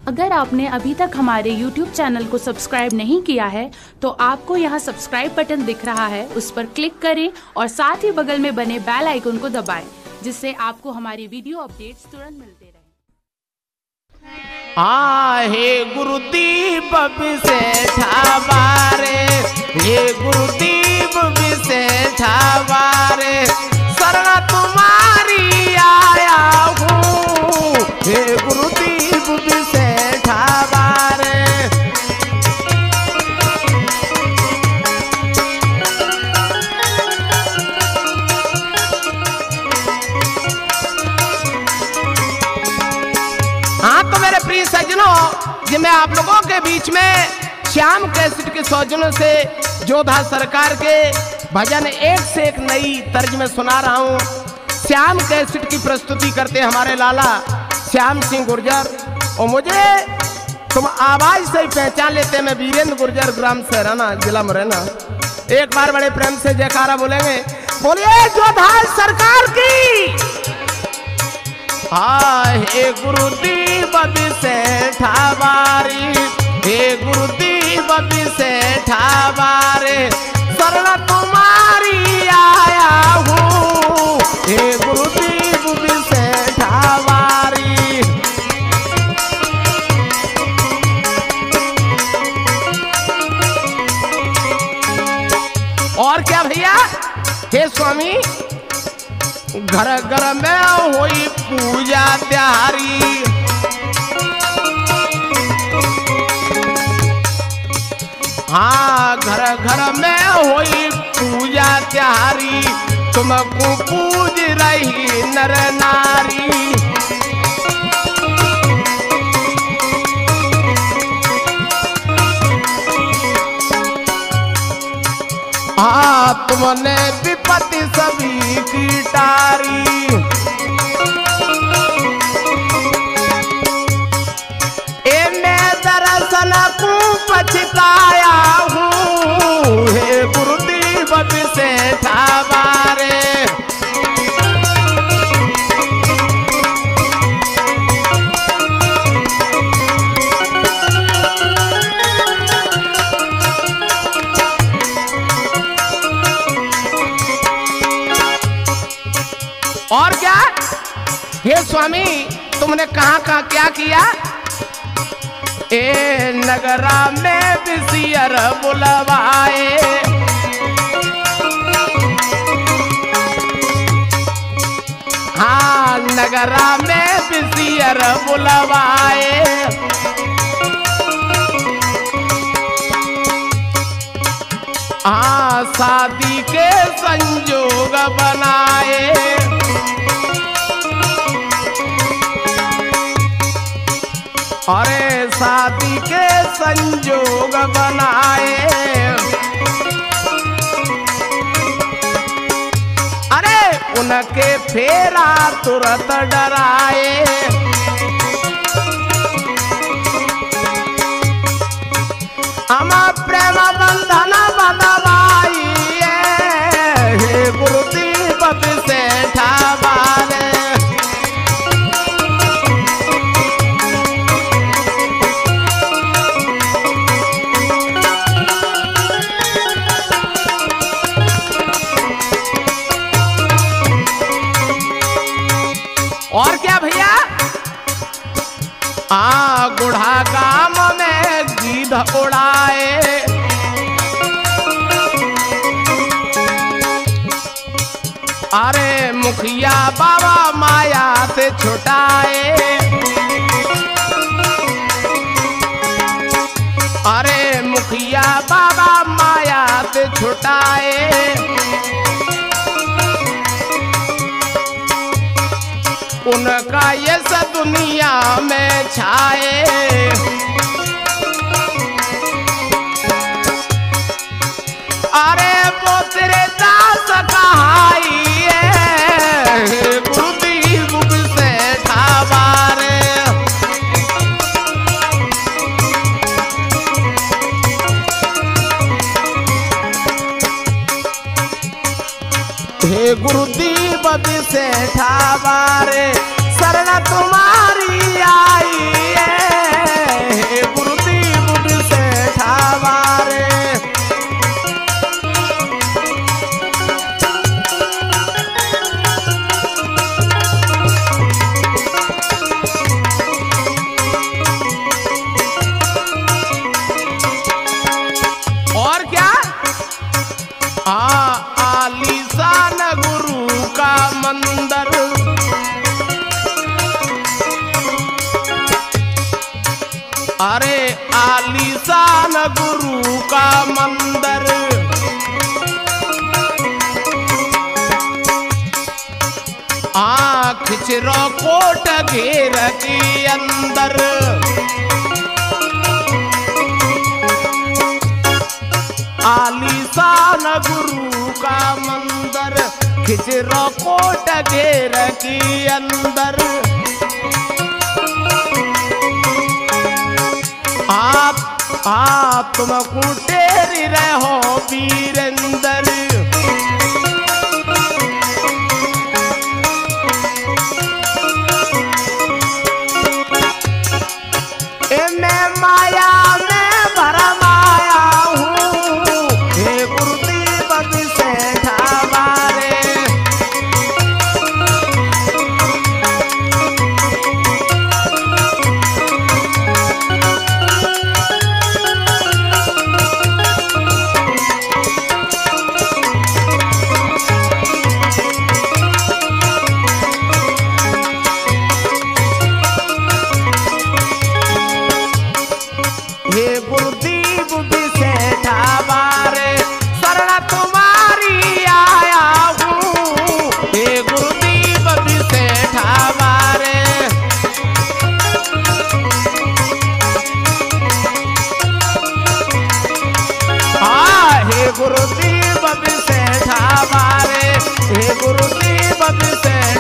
अगर आपने अभी तक हमारे YouTube चैनल को सब्सक्राइब नहीं किया है तो आपको यहाँ सब्सक्राइब बटन दिख रहा है, उस पर क्लिक करें और साथ ही बगल में बने बेल आइकन को दबाएं, जिससे आपको हमारी वीडियो अपडेट्स तुरंत मिलते रहें। हे गुरुदीप विसेठा बारे, हे गुरुदीप विसेठा बारे, शरण तुम्हारी आया हूँ, हे गुरुदीप विसेठा बारे। हाँ तो मेरे प्रिय सज्जनों, जी मैं आप लोगों के बीच में श्याम कैसेट के सौजन्यों से जोधा सरकार के भजन एक से एक नई तर्ज में सुना रहा हूँ। श्याम कैसेट की प्रस्तुति करते हमारे लाला श्याम सिंह गुर्जर, और मुझे तुम आवाज से ही पहचान लेते हैं। मैं वीरेंद्र गुर्जर, ग्राम सहराना, जिला मुरैना। एक बार बड़े प्रेम से जयकारा बोलेंगे, बोलिए जोधा सरकार की। हे गुरुदीप विसेठा बारी, हे गुरुदीप विसेठा बारे, शरण तुम्हारी आया हूँ, हे गुरुदीप विसेठा बारी। और क्या भैया, हे स्वामी, घर घर में हुई पूजा त्यारी, हाँ घर घर में हुई पूजा त्यारी, तुमको पूज रही नर नारी। तुमने विपत्ति सभी की टारी, मैं दरअसल को पछताया हूँ, हे गुरुदीप विसेठा बारे। और क्या, हे स्वामी, तुमने कहाँ कहाँ क्या किया? नगरा में विसियर बुलवाए, हाँ नगरा में विसियर बुलवाए, हाँ शादी के संजोग बनाए, अरे शादी के संजोग बनाए, अरे उनके फेरा तुरंत डराए, हम प्रेम बंधन बंधवाई, हे गुरुदीप विसेठा बारे। और क्या भैया, गुढ़ा गाम में गीध उड़ाए, अरे मुखिया बाबा माया से छुटाए, अरे मुखिया बाबा माया से छुटाए, उनका यश दुनिया में छाए, अरे वो तेरे दास कहाई, गुरुदीप विसेठा बारे। हे गुरुदीप विसेठा बारे, शरण तुम्हारी आई है, अरे आलीशान गुरु का मंदिर, खिचरो कोट घेर के अंदर, आलीशान गुरु का मंदिर, खिचरो कोट घेर के अंदर। आप तुम कुटेरी रहो वीरेंद्र, मैं माया में भरमाया हूँ, हे गुरुदेव अभिषेक हमारे। हे गुरुदेव विशेष हमारे, शरण तुम्हारी आया हूँ, हे गुरुदेव विशेष हमारे। हे गुरुदेव विशेष हमारे, हे गुरुदेव विशेष